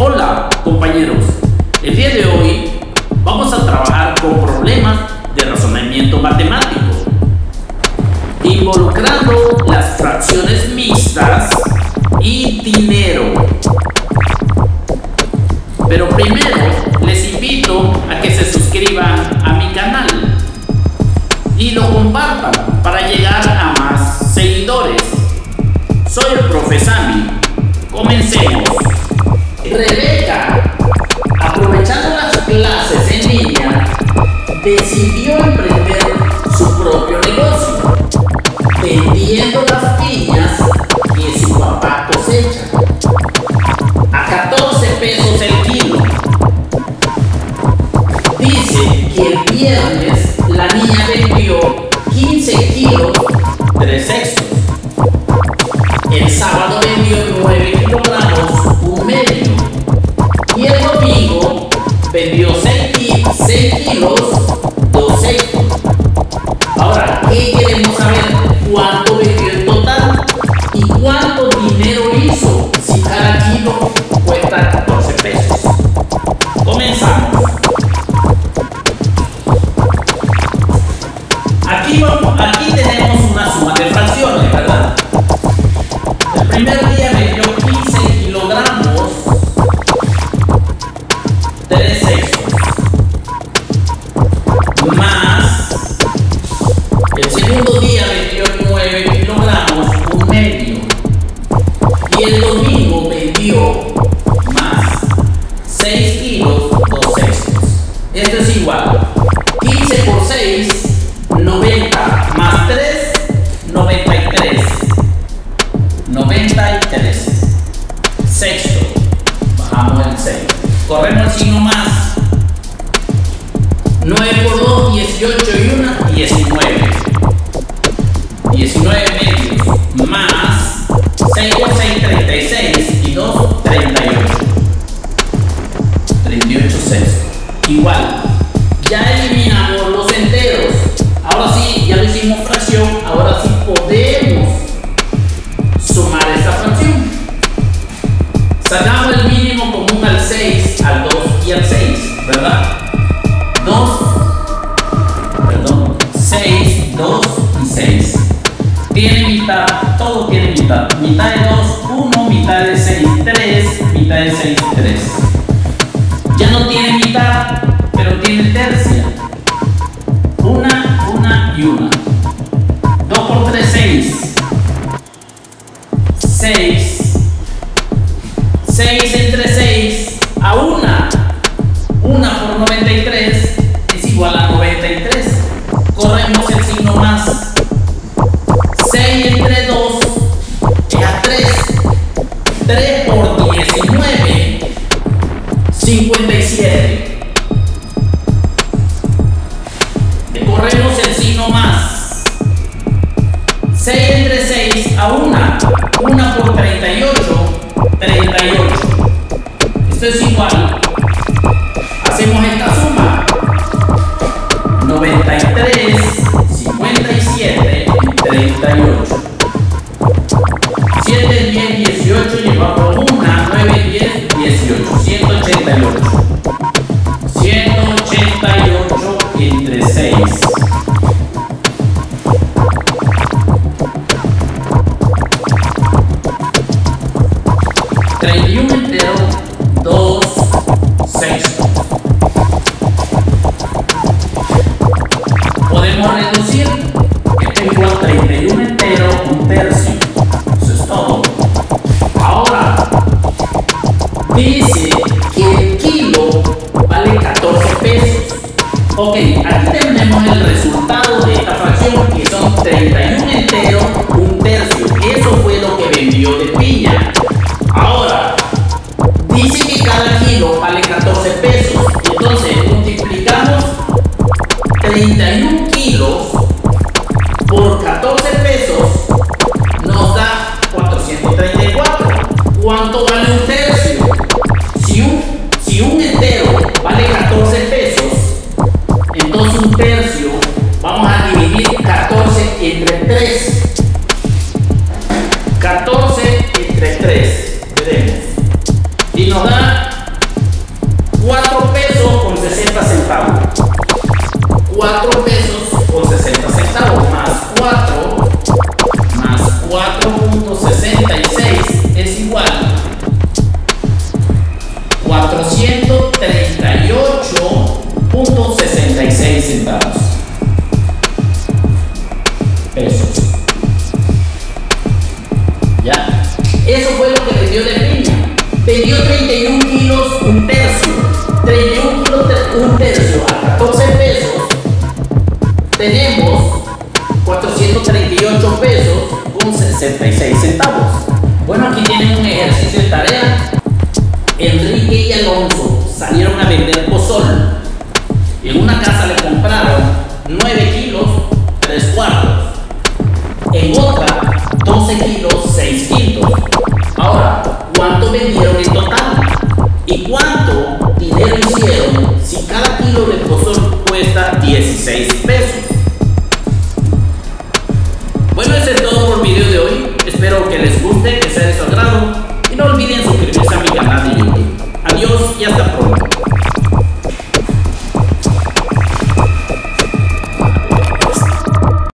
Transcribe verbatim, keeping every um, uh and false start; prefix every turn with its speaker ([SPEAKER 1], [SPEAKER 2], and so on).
[SPEAKER 1] Hola compañeros, el día de hoy vamos a trabajar con problemas de razonamiento matemático involucrando las fracciones mixtas y dinero. Pero primero les invito a que se suscriban a mi canal y lo compartan para llegar a más seguidores. Soy el profe Sammy. Comencemos. Rebeca, aprovechando las clases en línea, decidió emprender su propio negocio, vendiendo las piñas que su papá cosecha a catorce pesos el kilo. Dice que el viernes la niña vendió quince kilos, tres sextos. El sábado vendió nueve kilogramos, un medio. Y el domingo vendió seis kilos, dos sextos. Ahora, ¿qué queremos saber? ¿Cuánto vendió en total? ¿Y cuánto dinero hizo si cada kilo cuesta catorce pesos? Comenzamos. Aquí, vamos, aquí tenemos una suma de fracciones, ¿verdad? El primer día vendió quince kilogramos, tres sextos, más el segundo día vendió nueve kilogramos, un medio, y el domingo vendió más seis kilos, dos sextos. Esto es igual, quince por seis, noventa, más tres, noventa y tres. noventa y tres. Sexto. Bajamos el seis. Corremos el signo más. nueve por dos, dieciocho y uno, diecinueve. diecinueve medios. Más seis por seis, treinta y seis. Y dos, treinta y ocho. treinta y ocho sextos. Igual. Ya eliminamos los enteros. Ahora sí, ya lo hicimos fracción. Ahora sí podemos sumar esta fracción. Sacamos el mínimo común al seis, al dos y al seis, ¿verdad? dos, perdón, seis, dos y seis. Tiene mitad, todo tiene mitad. Mitad de dos, uno, mitad de seis, tres, mitad de seis, tres. Ya no tiene mitad, pero tiene tercia. Una, una y una. dos por tres, seis. seis. seis entre seis a una. una por noventa y tres es igual a noventa y tres. Corremos el signo más. seis entre dos es a tres. tres por diecinueve, cincuenta y siete. Corremos el signo más. seis entre seis a una. una por treinta y ocho, treinta y ocho. Esto es igual. Hacemos esta suma. noventa y tres, cincuenta y siete y treinta y ocho. siete, diez, dieciocho, llevamos una, nueve, diez, dieciocho. ciento ochenta y ocho. ciento ochenta y ocho entre seis. treinta y uno entero, dos sextos. Podemos reducir. Esto es igual a treinta y uno entero, un tercio. Eso es todo. Ahora, dice que el kilo vale catorce pesos. Ok, aquí tenemos el resultado de esta fracción, que son treinta y uno entero, un tercio. Eso fue lo que vendió de piña. Ahora, dice que cada kilo vale catorce pesos. Entonces, multiplicamos treinta y uno kilos por catorce pesos, nos da cuatrocientos treinta y cuatro. ¿Cuánto vale un tercio? Si un, si un entero vale catorce pesos, entonces un tercio vamos a dividir catorce entre tres. catorce entre tres, veremos. Y nos da centavos. cuatro pesos con sesenta centavos más cuatro más cuatro punto sesenta y seis es igual cuatrocientos treinta y ocho punto sesenta y seis centavos. Pesos. ¿Ya? Eso fue lo que vendió de piña. Vendió treinta y un kilos, un tercio. treinta y un kilos, un tercio a catorce pesos. Tenemos cuatrocientos treinta y ocho pesos con sesenta y seis centavos. Bueno, aquí tienen un ejercicio de tarea. Enrique y Alonso salieron a vender pozol. En una casa le compraron nueve kilos, tres cuartos. En otra, doce kilos, seis quintos. Ahora, ¿cuánto vendieron en total? ¿Y cuánto dinero hicieron si cada kilo de pozol